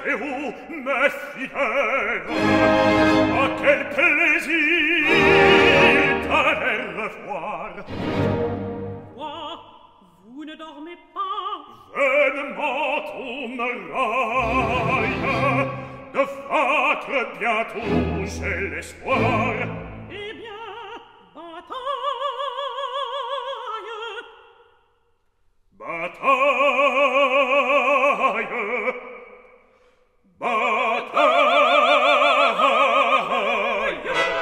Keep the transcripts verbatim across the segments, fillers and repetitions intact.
et où, mes fidèles, à quel plaisir d'aller revoir. Quoi? Vous ne dormez pas? Vainement on me raille, de vaincre bientôt j'ai l'espoir. Eh bien, bataille! Bataille! Bataille!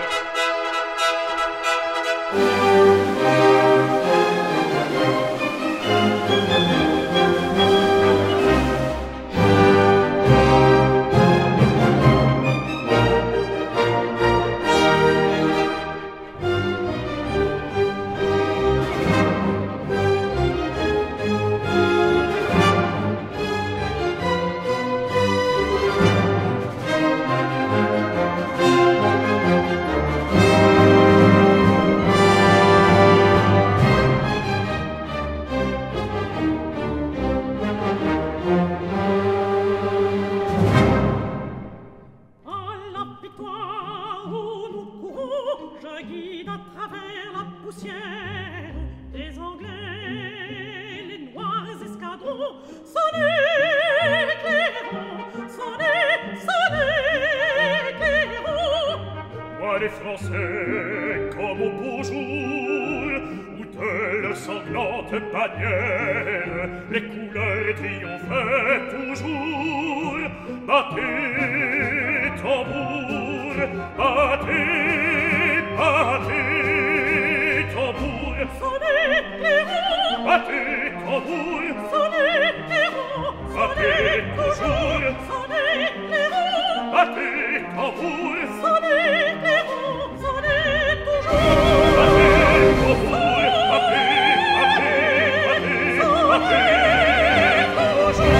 Les Français, comme au beau jour, où de leurs sanglantes bannières, les couleurs triomphaient toujours. Battez, tambour, battez, battez, tambour. Sonnez, clairons, battez, tambour. Sonnez, clairons, battez, toujours. Sonnez, clairons, battez, tambour. Sonnez, clairons, sonnez toujours. Battez, tambour, battez, battez, battez, battez, toujours.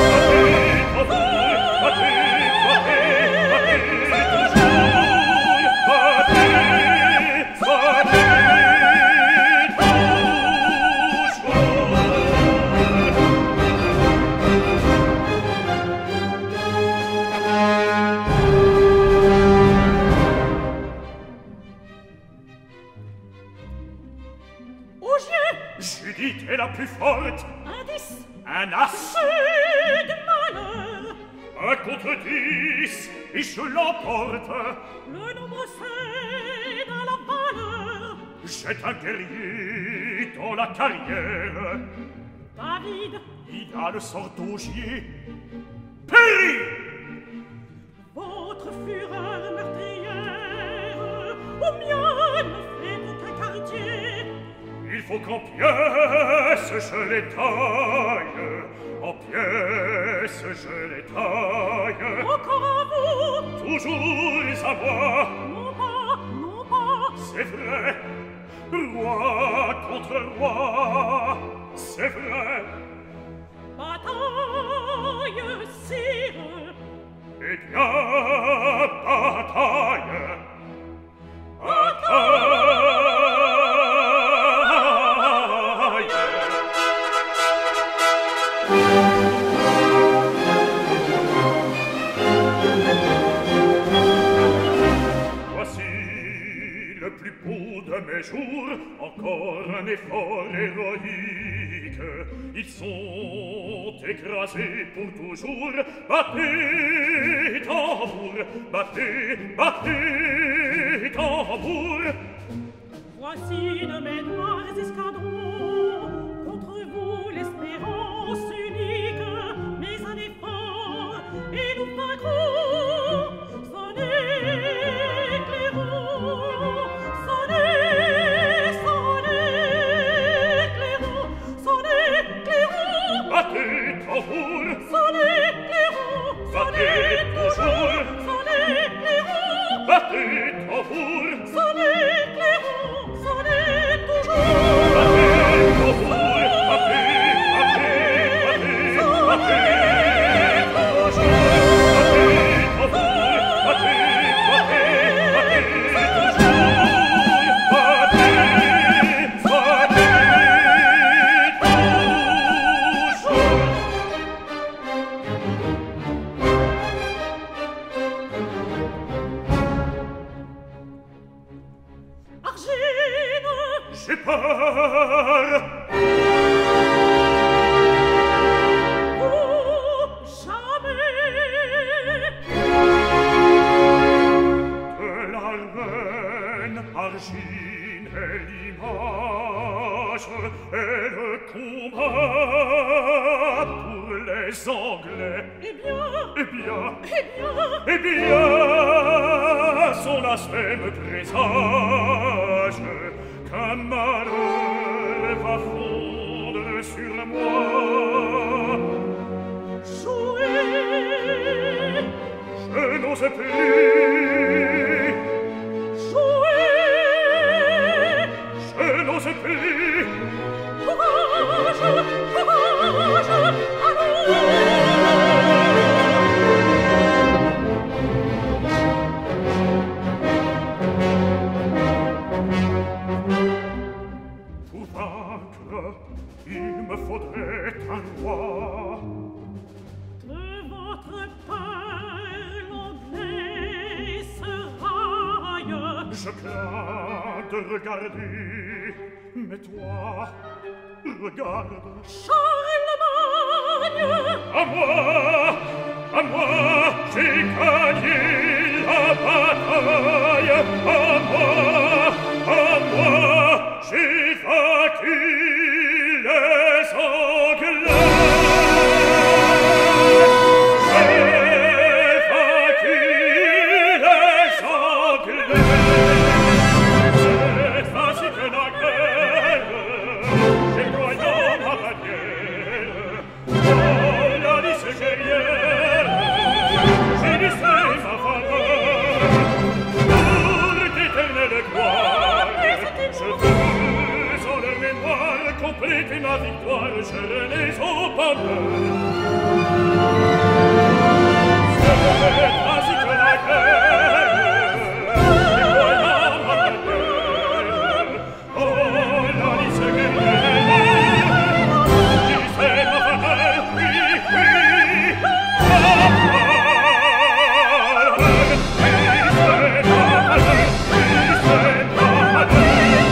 Battez, tambour, battez, battez, battez, toujours. Battez, battez, Judith est la plus forte. Un dix. Un as. C'est de malheur. Un contre dix, et je l'emporte. Le nombre c'est dans la valeur. Jette un guerrier dans la carrière. David. Il a le sort d'augier. Péri! Votre fureur meurtrière, au mien ne fait aucun quartier. Il faut qu'en pièces je les taille, en pièces je les taille. Encore à vous, toujours à moi. Non pas, non pas, c'est vrai, roi contre roi, c'est vrai. Bataille, sire. Eh bien, bataille, bataille. De mes jours, encore un effort héroïque. Ils sont écrasés pour toujours. Battez, tambour, battez, battez, tambour. Voici de mes noirs escadrons, contre vous l'espérance unique, mais un effort, et nous vaincrons. Sonnez, clairons, sonnez, sonnez, clairons, sonnez, clairons. Battez, tambour, sonnez, clairons, battez, toujours. Sonnez, clairons, battez, tambour, sonnez, clairons, sonnez, toujours. Battez, j'ai peur. Oh, jamais. De la reine Argine est l'image et le combat pour les Anglais. Eh bien, Eh bien, eh bien, eh bien, son aspect me présage qu'un malheur va fondre sur moi. jouez, Je n'ose plus, jouez, je n'ose plus. courage, courage, allons. Pour vaincre, il me faudrait un roi. De votre peur, l'anglais se raille. Je crains de regarder, mais toi, regarde. Charlemagne, À moi, à moi, j'ai gagné la bataille. À moi, à moi, j'ai vaincu les Anglais. J'ai vaincu les Anglais. C'est ainsi que la guerre, déployant ma bannière, oh, la lisse guerrière, j'unissais ma faveur pour d'éternelle gloire. Je veux, en leur mémoire, compléter ma victoire, je les au bonheur. C'est ainsi que la guerre, déployant ma bannière, oh, la lisse guerrière, j'unissais ma faveur, oui, oui, ma faveur, j'unissais ma faveur, j'unissais ma faveur.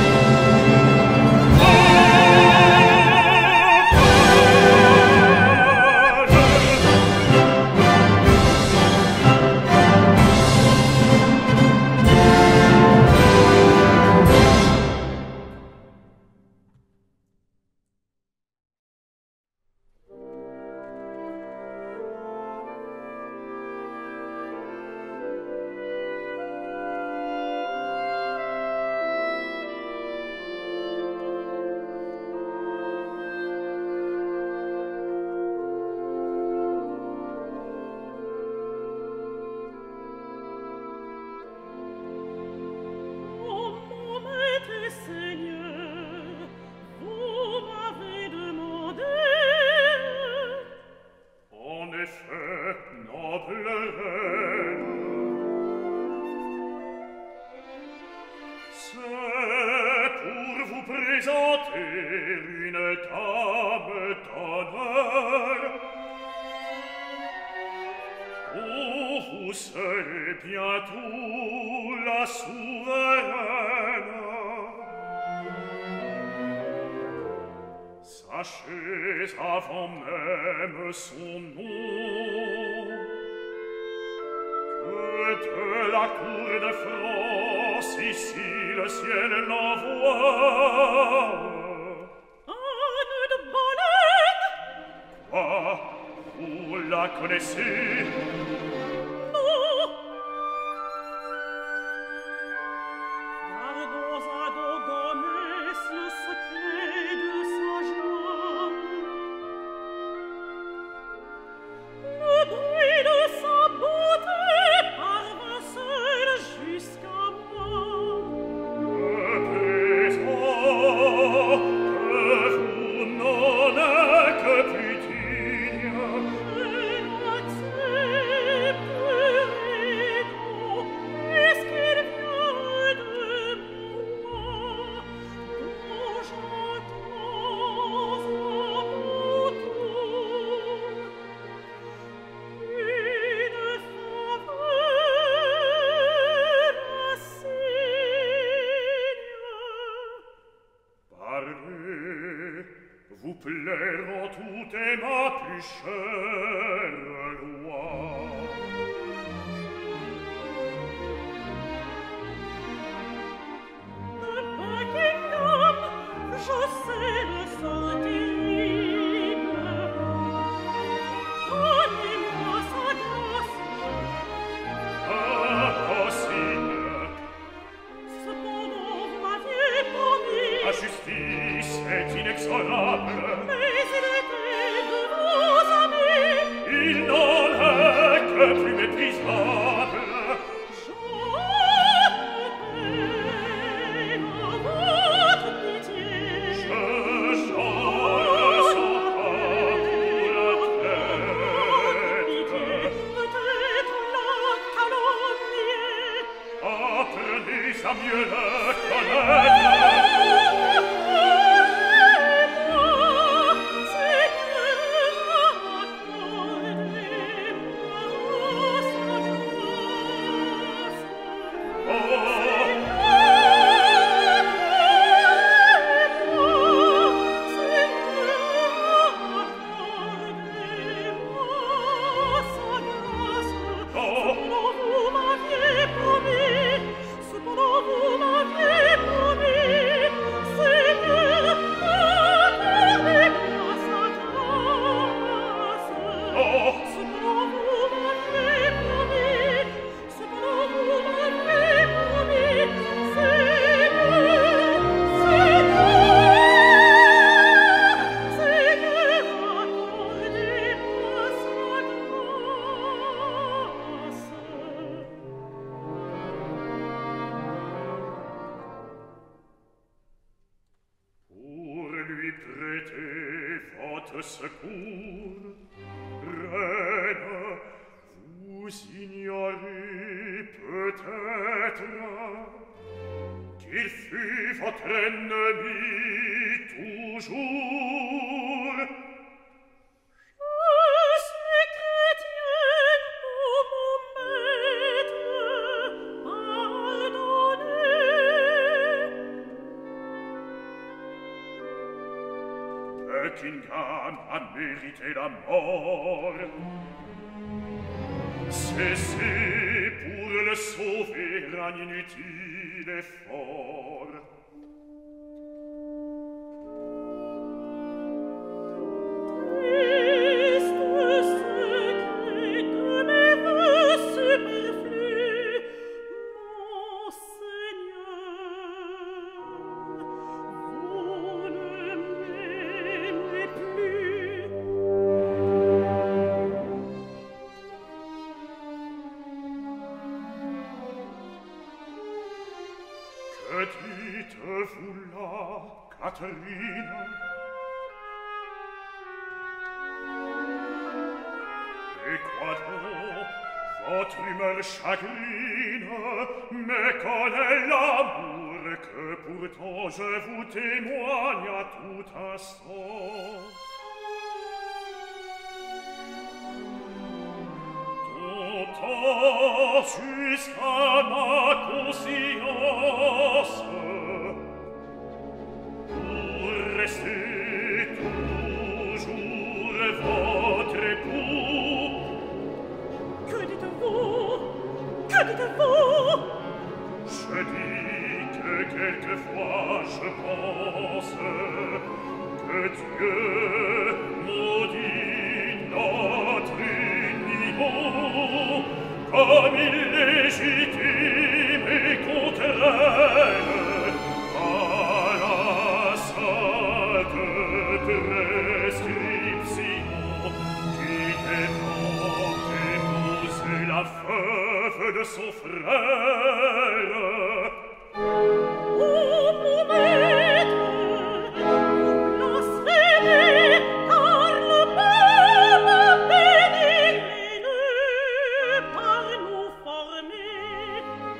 oh mon maître et Seigneur, vous m'avez demandé. En effet, noble reine, c'est pour vous présenter une dame d'honneur. Oh, vous serez bientôt la souveraine. Sachez avant même son nom que de la cour de France ici le ciel l'envoie. Anne de Boleyn, Quoi, vous la connaissez? non. Gardons à nos gomesses le secret de sa joie. Le bruit de sa beauté parvint seul jusqu'à moi. Que présent que vous n'en êtes que plus digne. Et l'accès plairont tout est ma plus chère loi. De Buckingham, je sais le sort terrible. Donnez-moi sa grâce. Impossible. Cependant, vous m'aviez promis. La justice est inexorable. Mais il était de vos amis. Il n'en est que plus méprisable. J'en à votre pitié. Je j'en ressens pas pour la Pitié, tête. peut-être la calomnier. Apprenez à mieux le connaître. Buckingham a mérité la mort. Cessez pour le sauver un inutile effort. Et quoi donc votre humeur chagrine, mais quel est l'amour que pourtant je vous témoigne à tout instant. D'autant jusqu'à ma conscience pour rester toujours votre époux. Que dites-vous? Que dites-vous? Je dis que quelquefois je pense que Dieu maudit notre union comme illégitime et contraire à la sainte prescription qui défend d'épouser la veuve de son frère. Oh, mon maître, vous blasphémez, car le pape bénit l'aîné par nous former.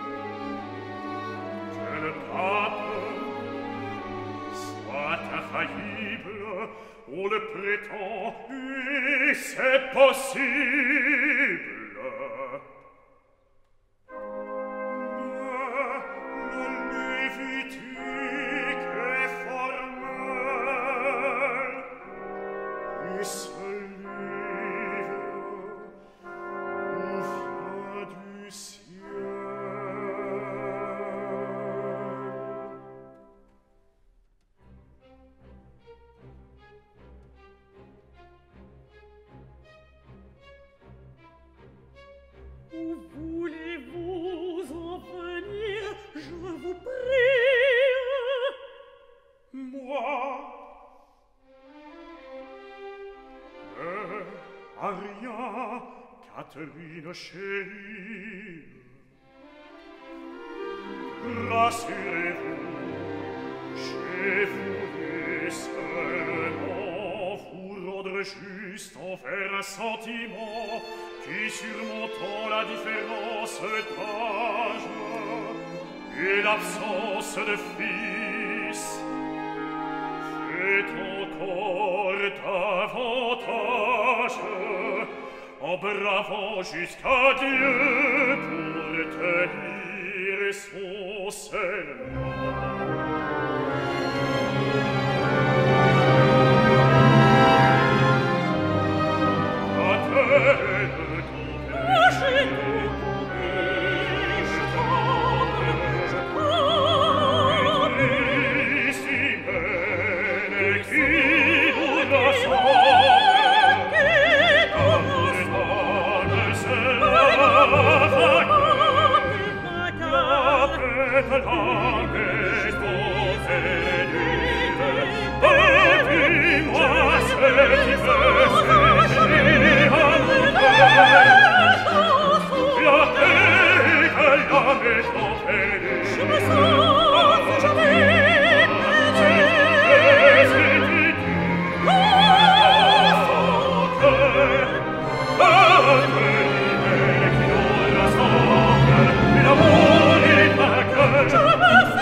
Que le pape soit infaillible, on le prétend, et c'est possible. Catherine chérie. Rassurez-vous, j'ai voulu seulement vous rendre juste envers un sentiment qui, surmontant la différence d'âge et l'absence de fils, fait encore davantage en bravant jusqu'à Dieu pour tenir son serment.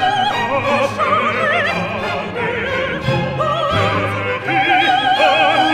Oh,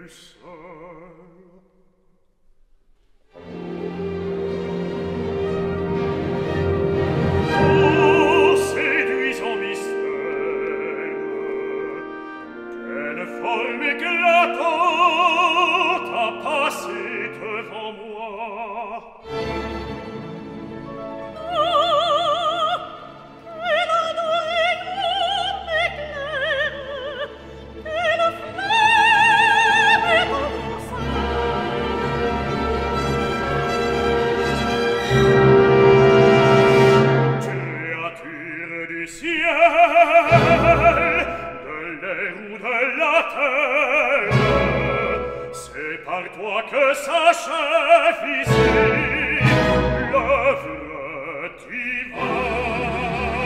plus seul. Oh, séduisant mystère, quelle forme éclatante a passé devant moi. Toi que s'achève ici l'œuvre divine.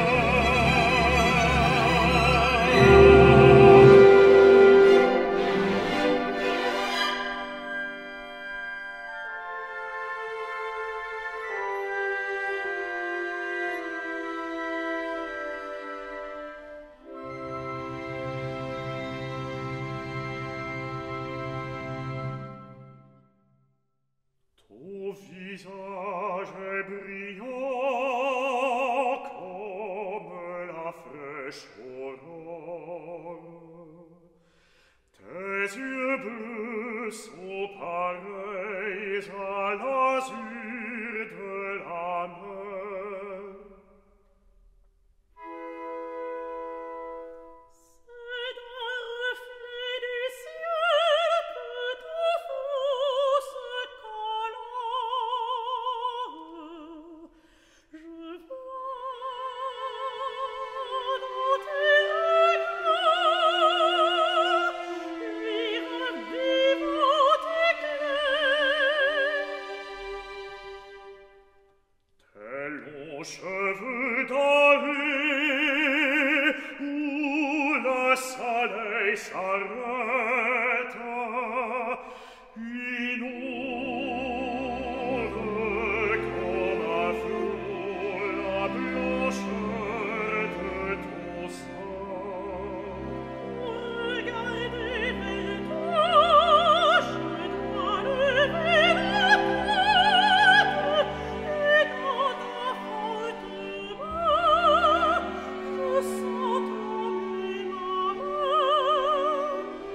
Ton visage est brillant comme la fraîche aurore. Tes yeux bleus sont pareils à l'azur de la mer. C'est d'un reflet du ciel que ton front se colore. Je vois dans tes regards luire un vivant éclair. Tes longs cheveux dorés où le soleil s'arrête, inondent comme un flot la blancheur de ton sang. Regardez vers toi, je dois lever la tête, et dans ta forte main, je sens tomber ma main.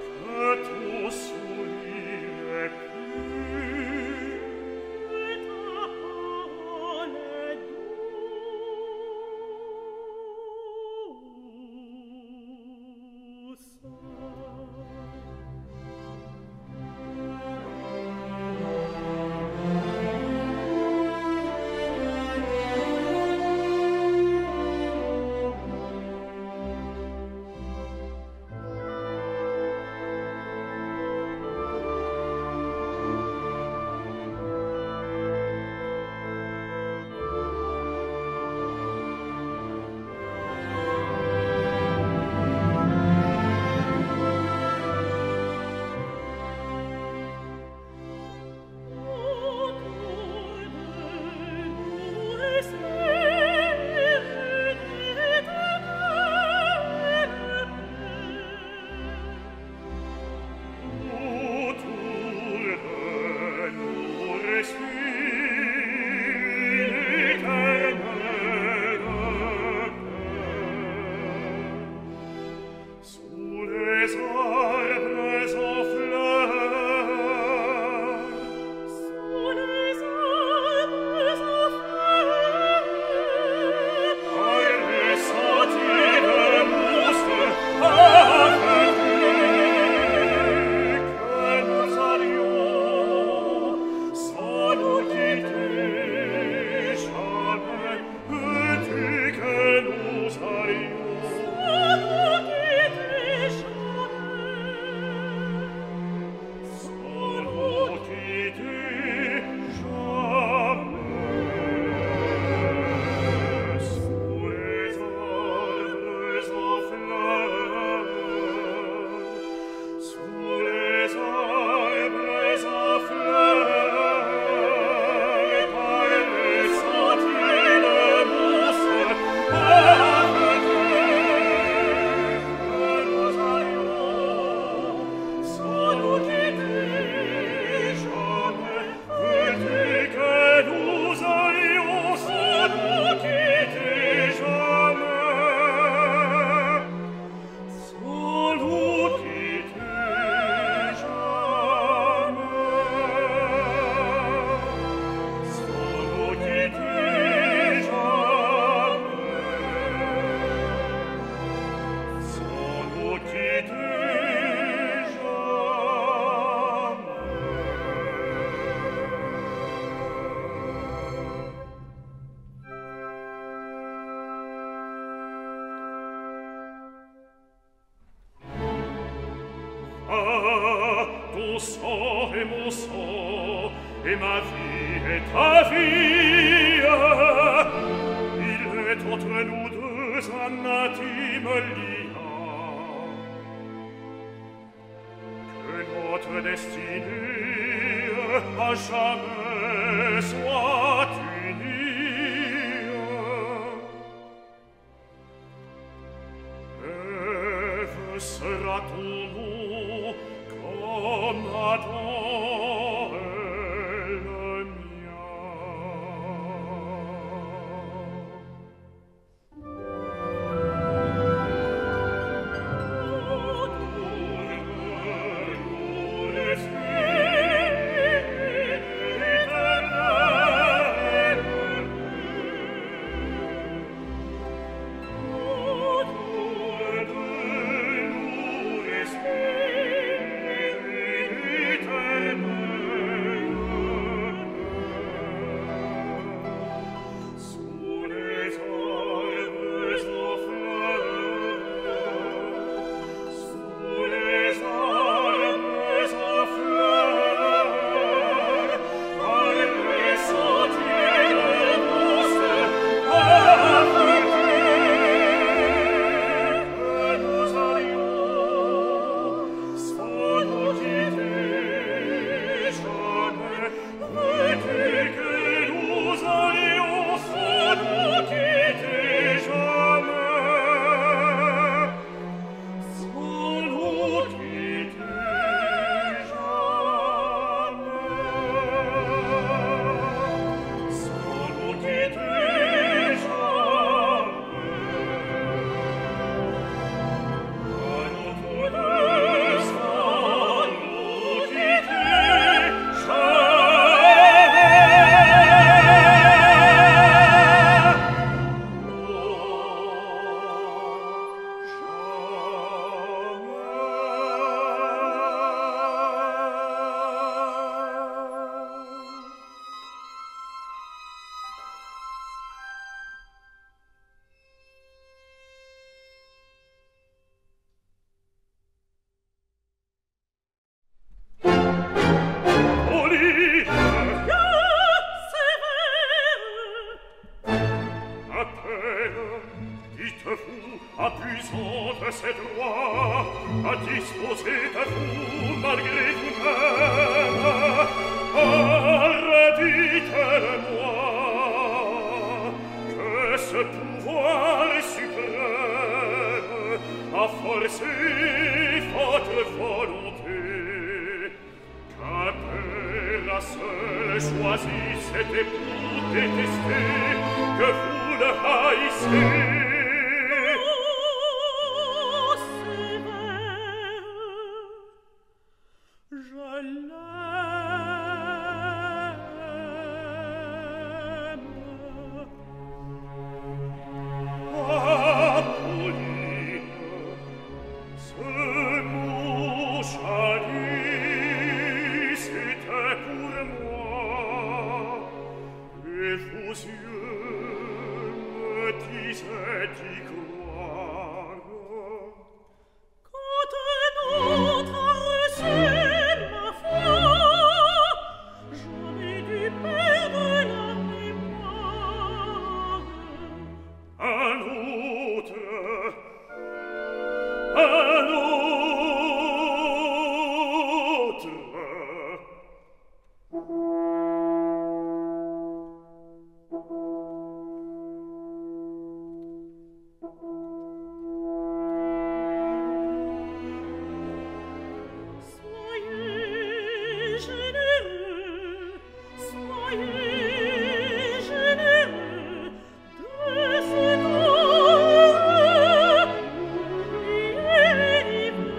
Thébault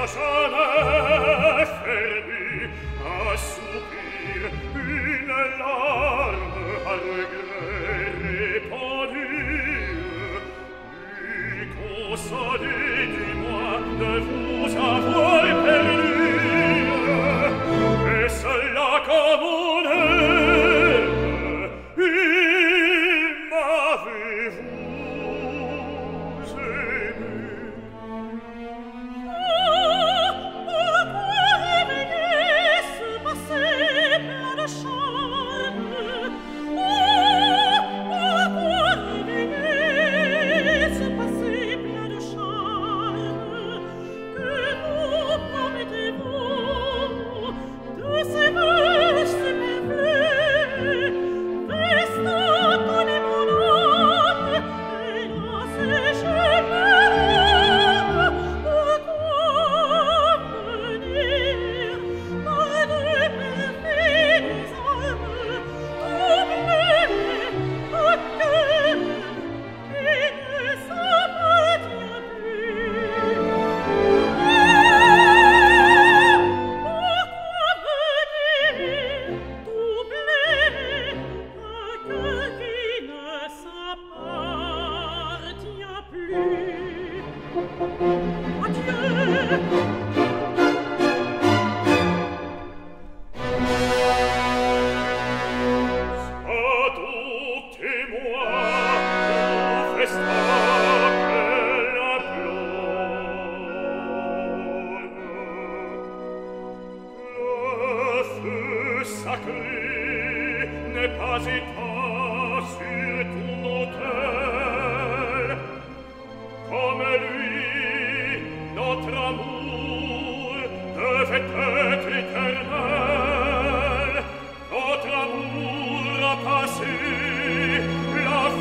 à jamais fermé, un soupir, une larme à regret répandue. Lui consoler du moins de vous avoir perdu, et cela comme on aime, il m'avait-vous aimé. Oh, pourquoi réveiller ce passé plein de charme? Oh, pourquoi réveiller ce passé plein de charme? Que vous promettez-vous de ces vœux superflus, restant donner mon âme et dans sécher mes larmes? Pourquoi venir par de perfides armes troubler un cœur qui ne s'appartient plus? Pourquoi venir troubler un cœur qui ne s'appartient plus? Adieu! Adoptez-moi au festin qu'elle implore. Le feu sacré n'est pas éteint sur ton autel. Comme lui, notre amour devait être éternel. Notre amour a passé, la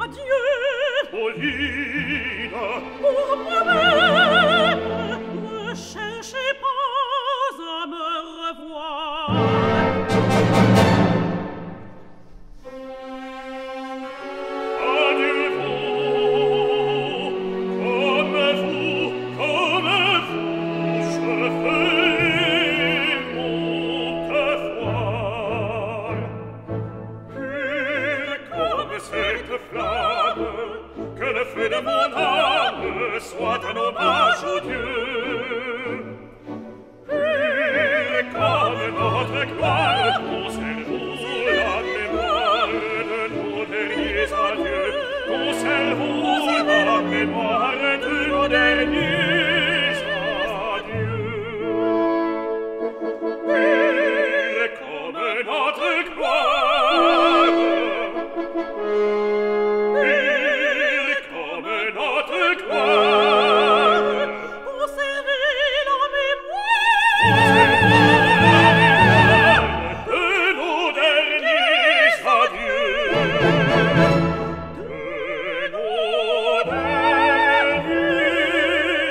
adieu. Pauline, Pour moi-même, ne cherchez pas à me revoir. adieu vous, comme vous, comme vous, je fais monte-foire. Pure comme cette flamme, que le feu de mon âme soit un hommage au Dieu. Pure comme notre gloire, conservons la mémoire de nos derniers adieux. Conservons la mémoire de nos derniers adieux. Pure comme notre gloire, pure comme notre gloire, Conservez la mémoire de nos derniers adieux. De nos derniers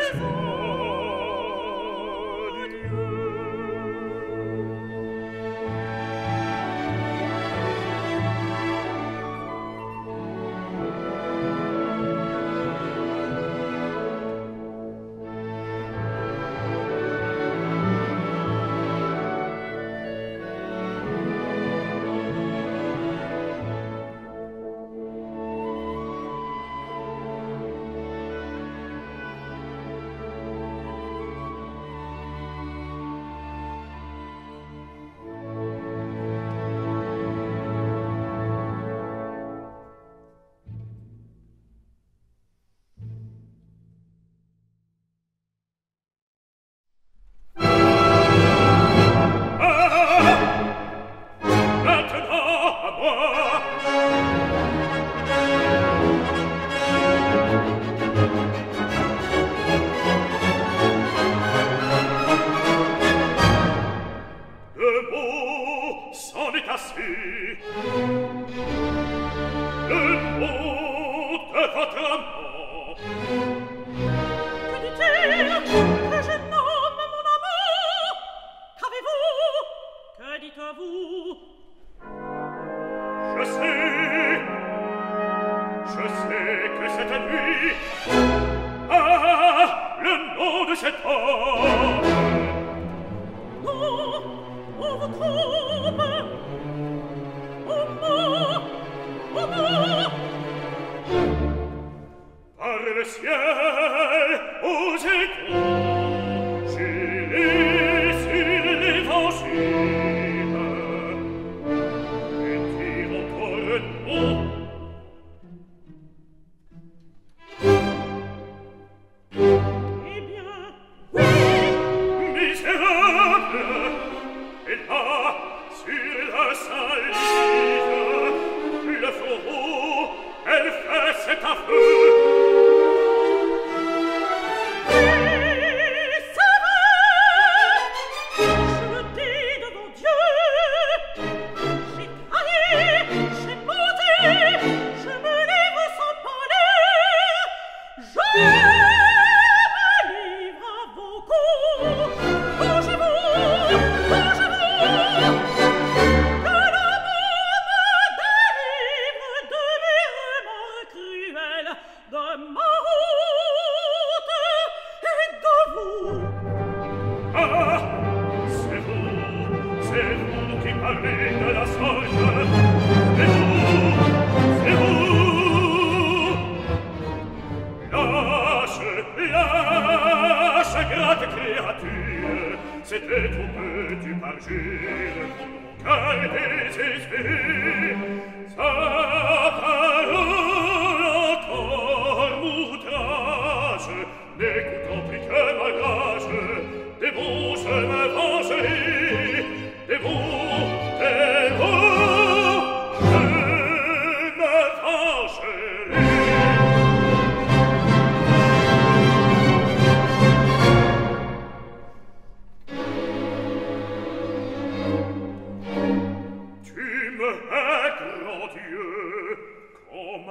Tu me es grand.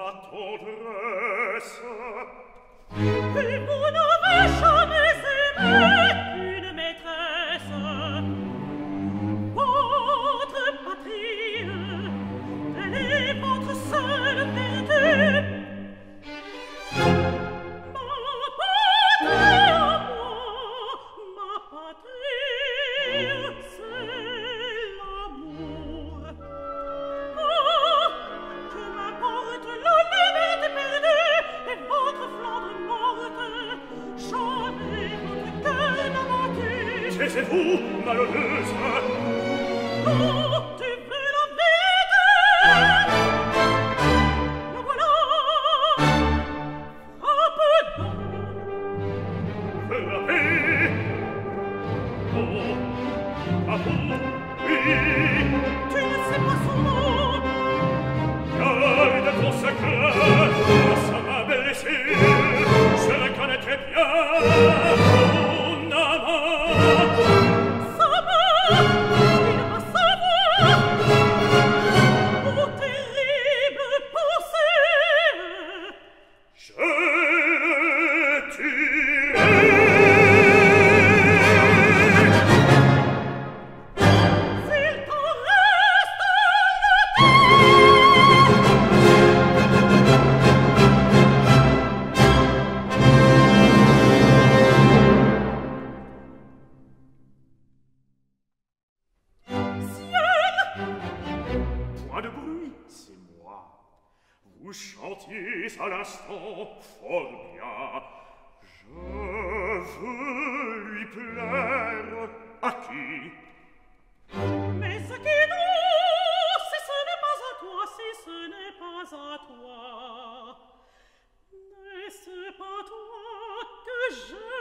ma tendresse. Et vous n'avez jamais aimé une maîtresse. Votre patrie, elle est votre seule vertu. C'est vous, malheureuse. Oh, tu veux la vérité? La voilà. Frappe donc. Frappez. Oh, à vous, oui. Tu ne sais pas son nom. Garde ton secret. Ça m'a blessé. Je le connaîtrais bien. Mon amant. À l'instant, fort bien, je veux lui plaire. À qui? Mais ce qui nous, si ce n'est pas à toi, si ce n'est pas à toi, n'est-ce pas toi que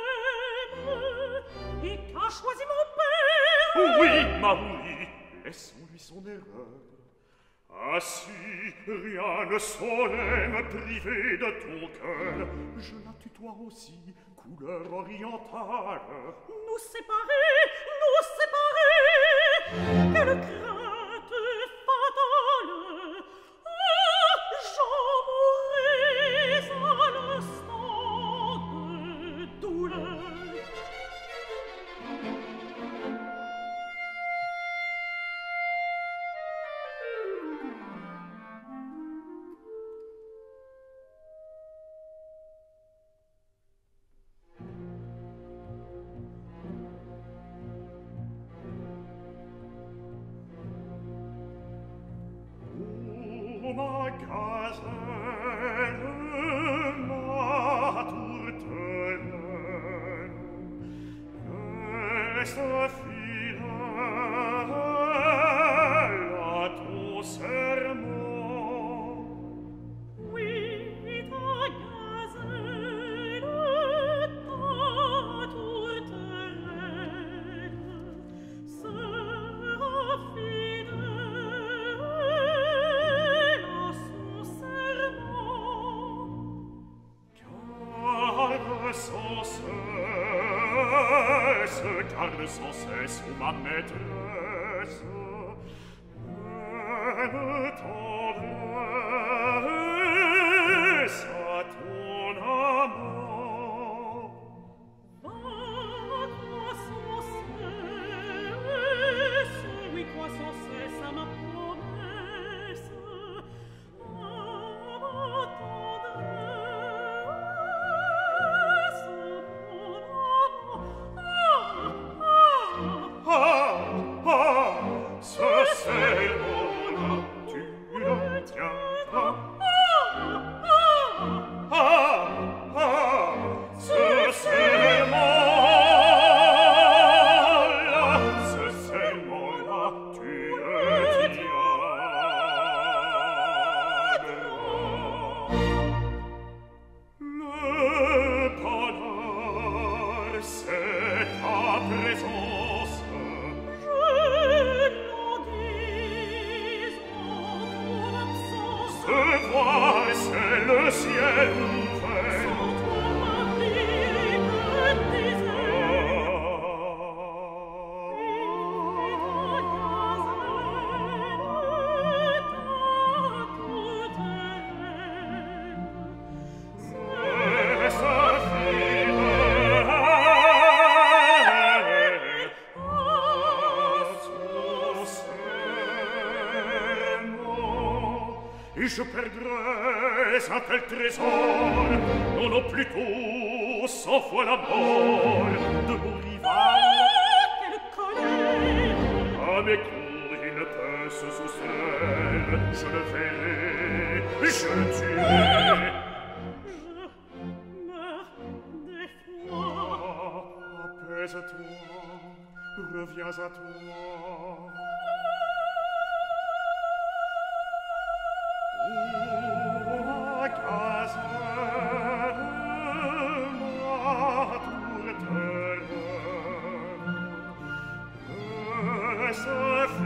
j'aime et qu'a choisi mon père? Oui, ma oui, laissons-lui son erreur. Ah si, rien ne saurait me priver de ton cœur. Je la tutoie aussi, couleur orientale. Nous séparer, nous séparer, quelle crainte fatale. Ah, j'en mourrais à l'instant de douleur. Ma gazelle, ma tourterelle, reste fidèle à ton serment. Oui, ta gazelle, ta tourterelle sera fidèle. Sans cesse, garde sans cesse, ô ma maîtresse, même tendresse à ton amant. Va, quoi sans cesse, oui, quoi sans cesse à ma promesse, à tendresse. Ah, ah, ce serment-là, tu le tiendras. Ah, ah, ce serment-là, ce serment-là, tu le tiendras. Le bonheur, c'est ta présence. Se voir, c'est le ciel ouvert. Sans toi, ma vie, que désert. Et ta gazelle, ta tourterelle et je perdrais un tel trésor. Non, non, plutôt cent fois la mort de mon rival. Ah, quelle colère! À mes coups, il ne peut se soustraire. Je le verrai, je le tuerai. Je meurs d'effroi. Ah, apaise-toi, reviens à toi. Oh, gazelle, ma tourterelle, ce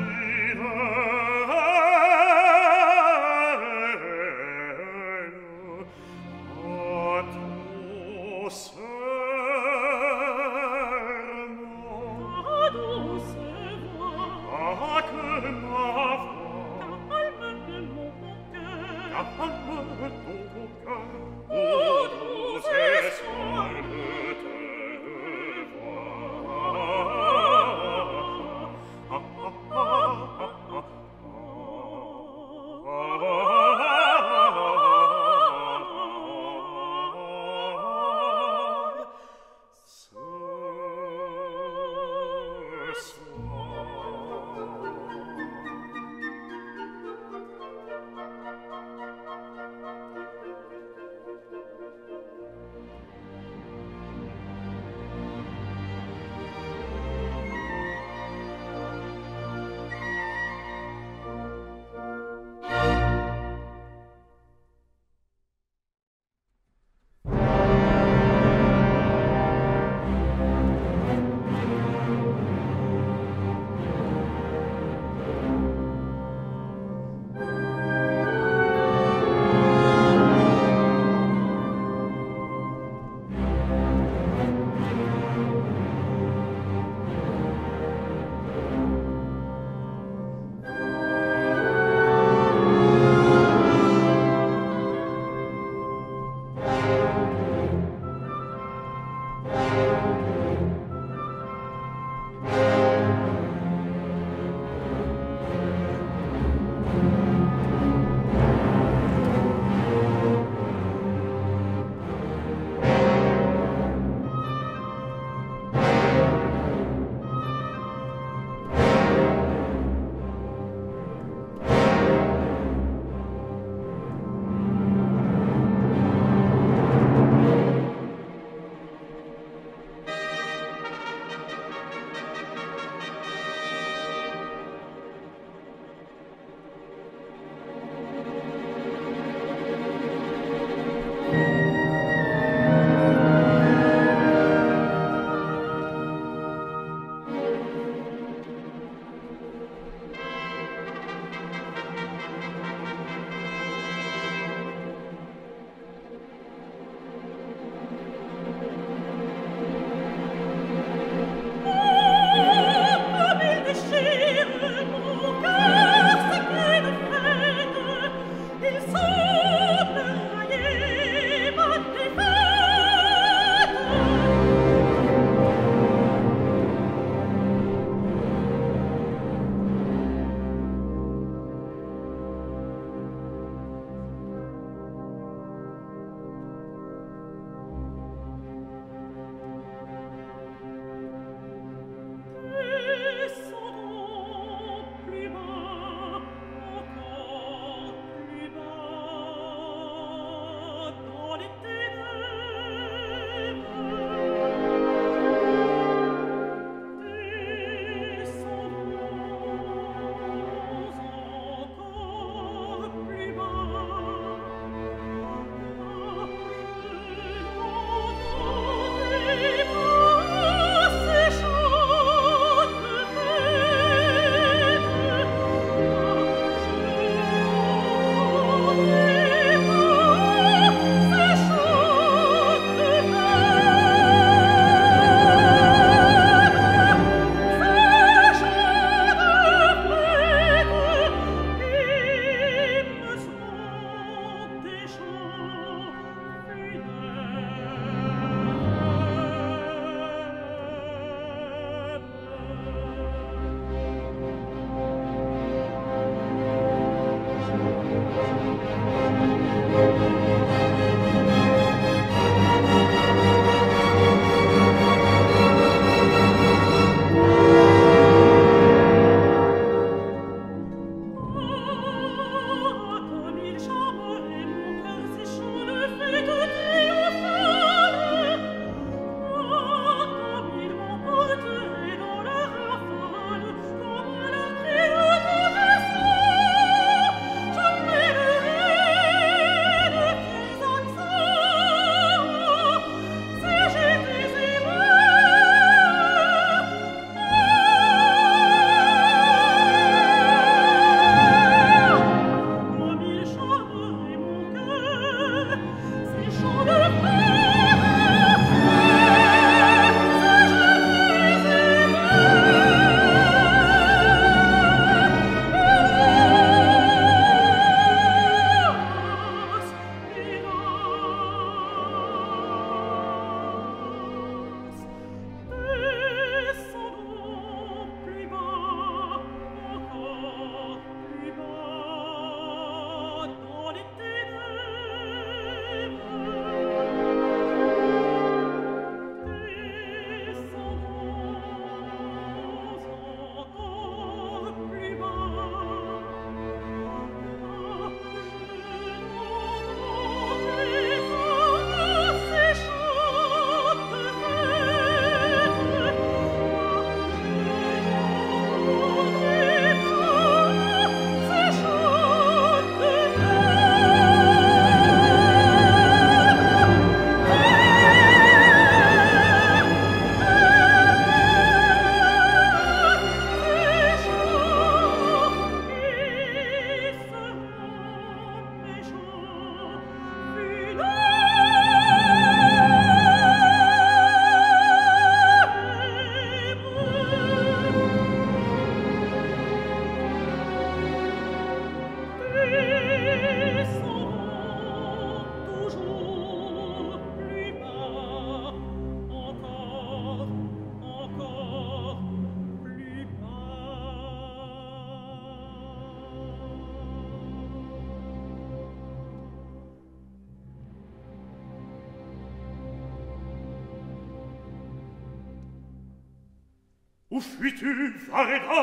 Où fuis-tu, Vareda,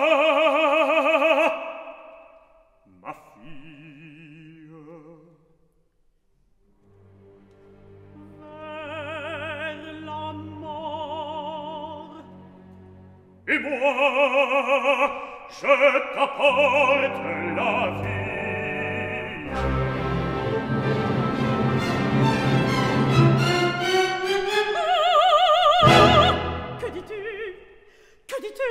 ma fille? Vers la mort. Et moi, je t'apporte la vie. Ah! Que dis-tu? Que dis-tu?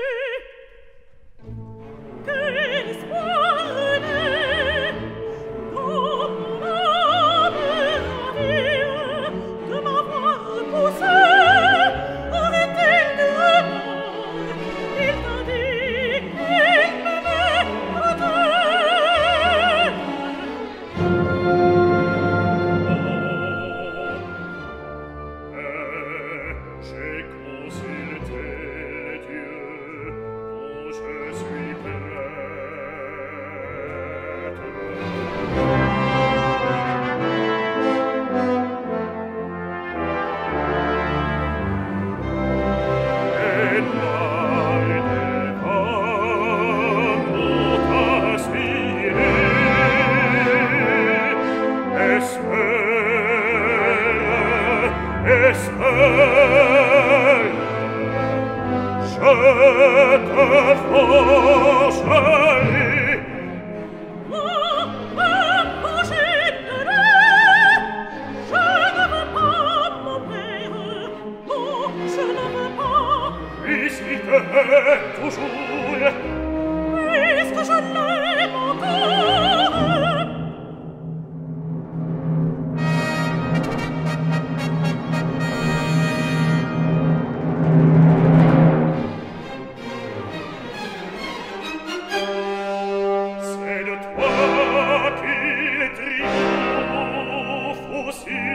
Que l'espoir naît dans mon âme ravie de m'avoir poussé aurait-il de remords? Il t'a dit qu'il m'aimait à terre. Oh, et j'ai consulté les dieux dont je suis prête. Et noir des vents m'ont aspiré. Espère, espère, je te franchirai. Oh, me manger de lait, je ne veux pas mon père. Non, je ne veux pas. Puisqu'il te hait toujours, Puisque je l'aime encore. c'est de toi qu'il triomphe aussi.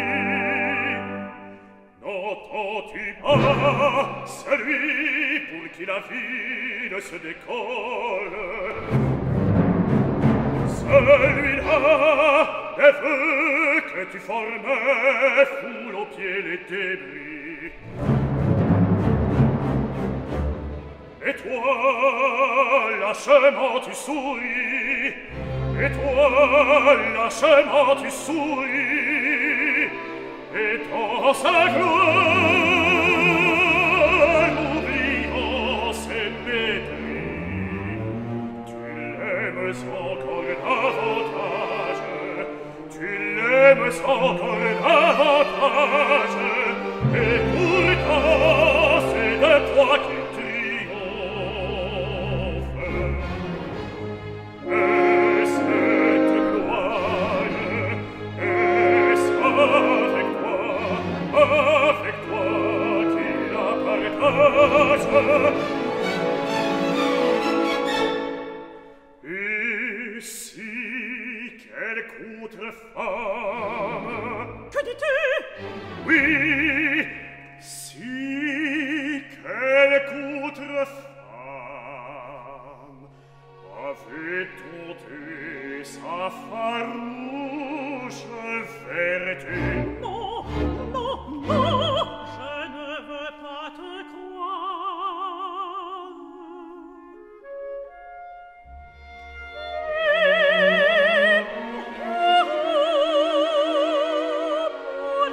N'entends-tu pas celui pour qui la vie ne se décolle? Celui-là des vœux que tu formais foule aux pieds les débris. Et toi, lâchement tu souris. Et toi, lâchement tu souris. Et dans sa gloire, oubliant ses mépris, tu l'aimes encore davantage. Tu l'aimes encore davantage. Et pourtant, c'est de toi qu'il triomphe. Et cette gloire, est-ce avec toi, avec toi qu'il la partage? Et si quelque autre femme, Que dis-tu? oui, si quelque autre femme avait dompté sa farouche vertu, Non, non, non, je ne veux pas te croire. Et pour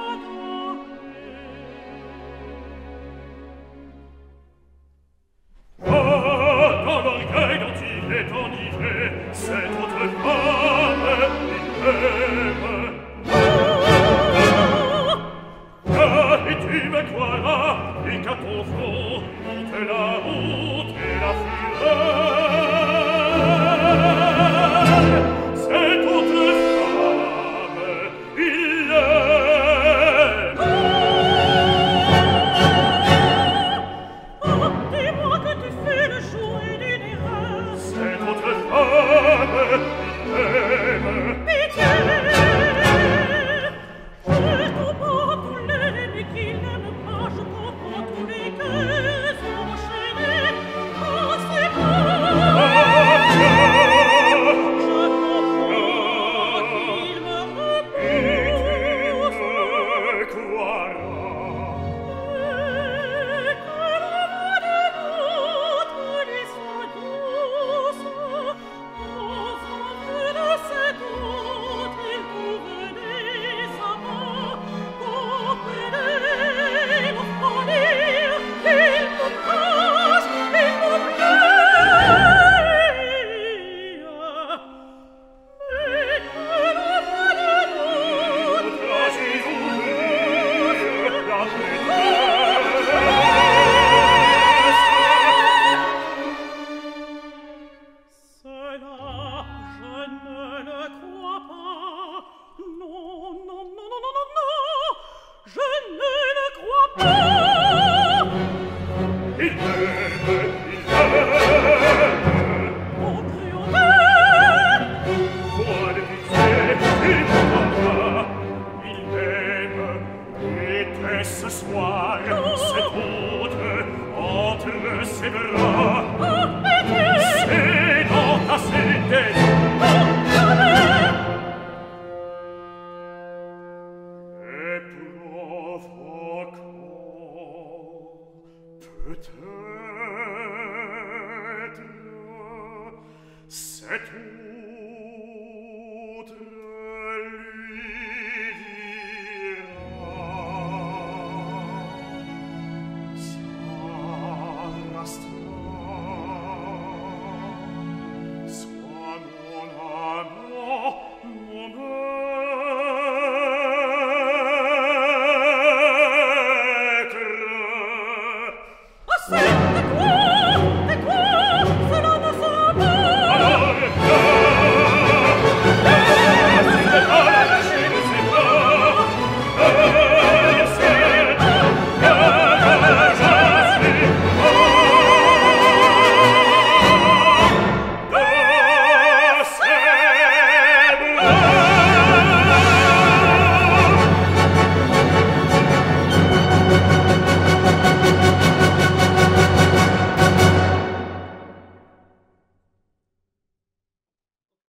ah, dans l'orgueil dont il est enivré, cette autre femme, il aime. m'entendra. Il m'aime, et dès ce soir, cet autre, entre ses bras,